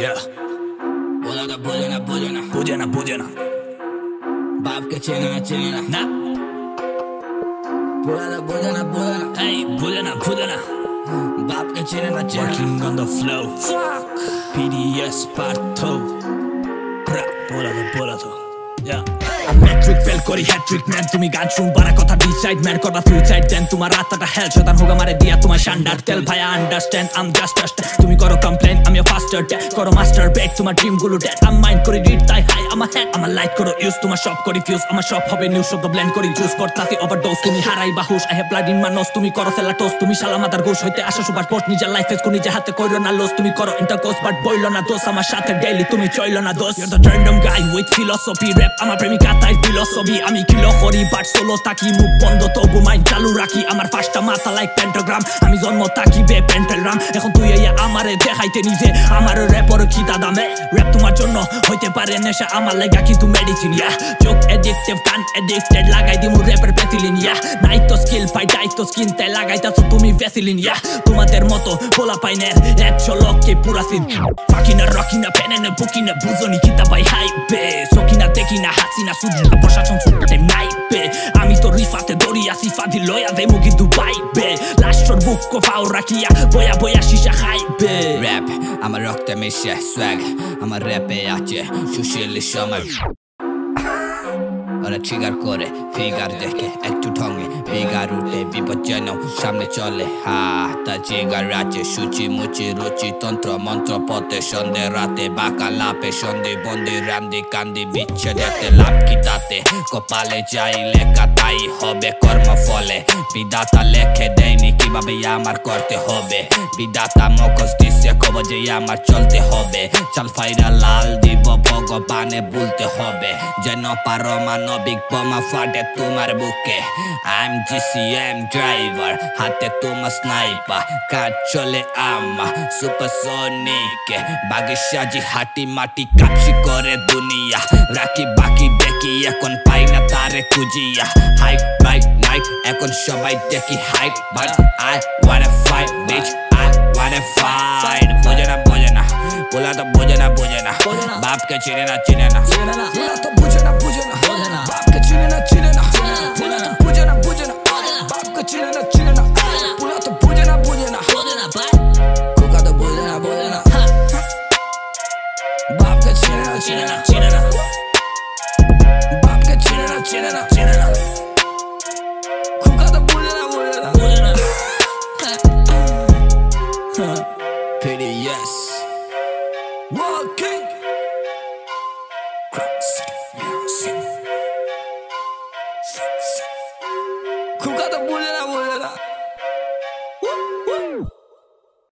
Yeah. Bujana. बाप के चेना Na. Bujana Hey, bujana. बाप के चेना Working on the flow. PDS part 2. Bola to. Yeah. Metric fail kori hat-trick man তুমি গান শুনবার কথা ডিসাইড ম্যান করবা ফিউচার দেন তোমার রাতটা হেল শয়তান হোগা মারে দিয়া তোমার শান্ডার তেল ভাই আন্ডারস্ট্যান্ড আম জাস্ট তুমি করো কমপ্লেইন আমি ফাস্টার করো মাস্টার বেট তোমার ড্রিম গুলো ডেড আম মাইন্ড করি রিড তাই হাই আমার হেড আমার লাইট করো ইউজ তোমার সব করি ফিউজ আমার সব হবে নিউজ শব্দ ব্লেন্ড করি জুস করতাছি ওভারডোজ তুমি হারাই বাহুস I have blood in my nose তুমি করো সেলাটোস তুমি শালা মাদার গোশ হইতে আসা সুপার পোস্ট নিজের লাইফে কোন নিজে হাতে কইরো না লস তুমি করো ইন্টারকোর্স বাট বইলো না দোস আমার সাথে ডেইলি তুমি চইলো না দোস you are the random guy with philosophy rap আমার প্রেমিকা তাই ফিলসফি আমি কিলো করি বাট সোলো তাকি মুখ বন্ধ তবু মাইন্ড চালু রাখি আমার ফার্স্টটা মাথা লাইক পেন্টাগ্রাম আমি জন্ম তাকি বে পেন্টাগ্রাম এখন তুই এই আমারে দেখাইতে নিজে আমার র‍্যাপর খিতা দামে র‍্যাপ তোমার জন্য হইতে পারে নেশা আমার লাগা কিন্তু মেডিসিন ইয়া চোখ এডিক্টিভ কান এডিক্টেড লাগাই দিমু র‍্যাপের পেথিলিন ইয়া নাই তো স্কিল পাই তাই তো স্কিন তাই লাগাইতাছো তুমি ভেসিলিন ইয়া তোমাদের মতো পোলা পাইনের এক ঝলকে পুরা সিন ফাকিনা রকিনা পেনেনে বুকিনা বুঝনি কিতা ভাই হাইবে সকিনা দেখিনা হাসিনা সুজিনা প্রশাসন সুটে নাইবে আমি তো রিফাতে দরিয়া সিফাদি লয়া দেমু কি দুবাই বে লাস্টর বুক কোফাও রাখিয়া বয়া শিশা খাইবে র‍্যাপ আমার রক্তে মিশে সোয়াগ আমার র‍্যাপে আছে সুশীল সময় ওরা ট্রিগার করে ফিগার দেখে একটু ঢঙে ফিগার উঠে বিপজ্জনক সামনে চলে তা জিগার আছে সূচি মুচি রুচি তন্ত্র মন্ত্র পথে সন্ধে রাতে বাঁকা লাপে সন্ধে বন্দি রান্দি কান্দি বিচ্ছেদেতে লাভ কি তাতে কপালে যাই লেখা তাই হবে কর্ম ফলে বিধাতা লেখে দেয়নি কিভাবে আমার করতে হবে বিধাতা মগজ দিচ্ছে কবজে আমার চলতে হবে চাল ফাইরা লাল দিব ভগবানে বলতে হবে যেন পারমাণবিক বোমা ফাটে তোমার বুকে I'm GCM ড্রাইভার হাতে তোমার স্নাইপার কাজ চলে আমার সুপারসনিকে বাগে সাজি হাঁটি মাটি কাপসি করে দুনিয়া রাখি বাকি দেখি এখন পাই না তারে খুঁজিয়া হাইট বাইক নাইট এখন সবাই দেখি height but I wanna fight bitch I wanna fight বোঝে না পোলা তো বোঝে না বাপকে চিনে না পোলা তো বোঝে না বাপকে চিনে না পোলা তো বোঝে না বাপকে চিনে না পোলা তো বোঝে না কোকা তো বোঝে না বাপকে চিনে না বাপকে চিনে না কোকা তো বোঝে না PDS Walking Cross Music Kuka to bujana